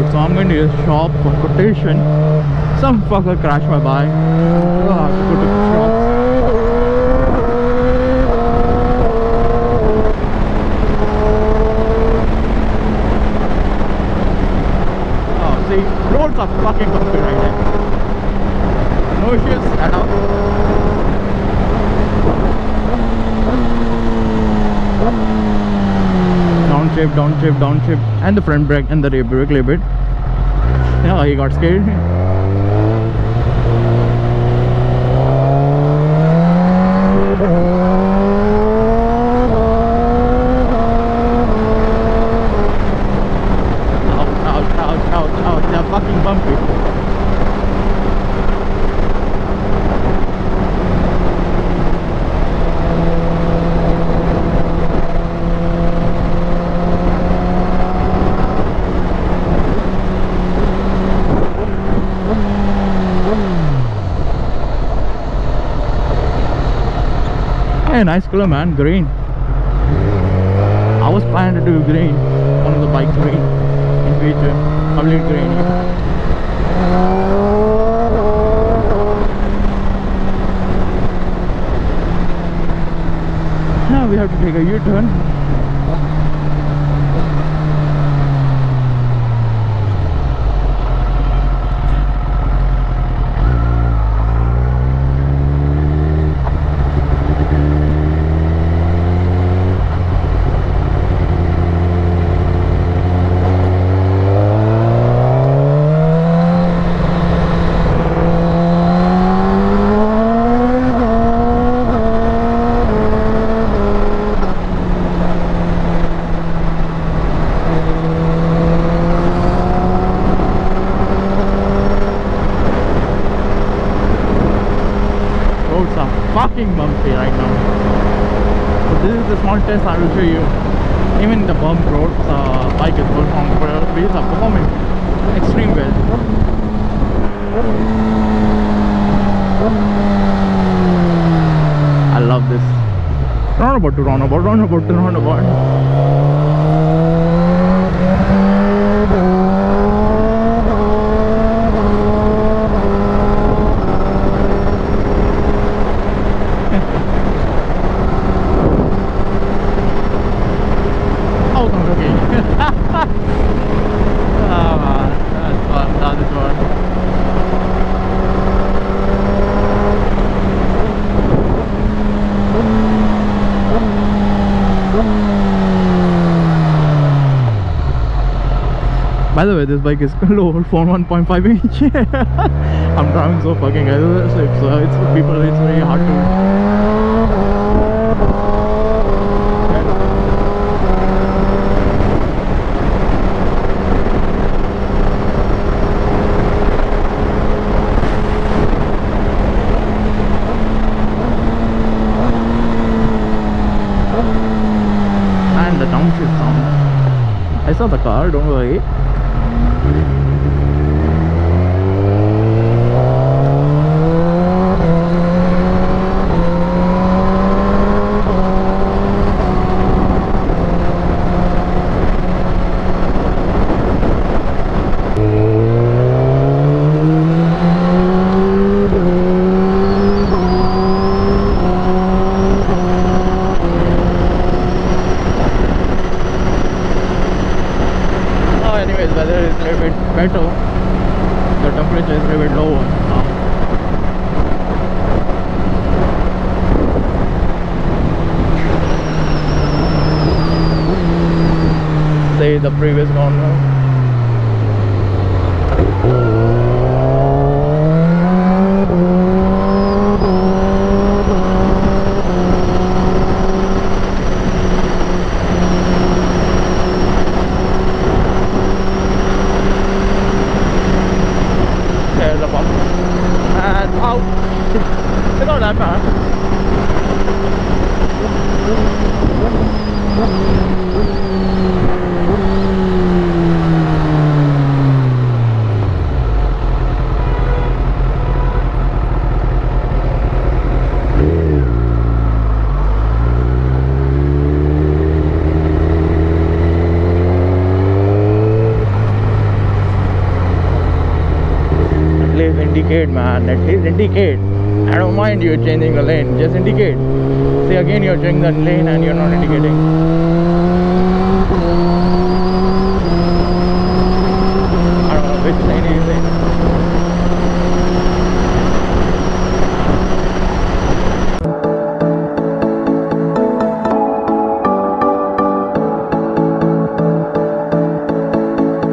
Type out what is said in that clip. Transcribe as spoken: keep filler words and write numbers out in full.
So I'm going to just shop for quotation. Some fucker crashed my bike. Oh, I have to go to the shop. Oh, see, roads are fucking bumpy right now. No issues at all. Downshift, downshift, downshift, and the front brake and the rear brake a little bit. Yeah, he got scared. Ouch, ouch, ouch, ouch, ouch, they're fucking bumpy. Hey, nice color, man. Green. I was planning to do green. One of the bikes green in future. Complete green. Now we have to take a U-turn. Fucking bumpy right now. So this is the small test I will show you. Even the bump roads, uh, bike is performing well. Wheels are performing extremely well. I love this. Roundabout to roundabout, roundabout to roundabout. By the way, this bike is lower for one point five inch. I'm driving so fucking aggressive, so it's people. It's very hard to. And the downshift sound. I saw the car. Don't worry. Anyways, weather is a little bit better. The temperature is a little bit lower now. Say the previous one now. And out. It's not that bad. indicate, man. At least indicate. I don't mind you changing the lane. Just indicate. See, again you're changing the lane and you're not indicating.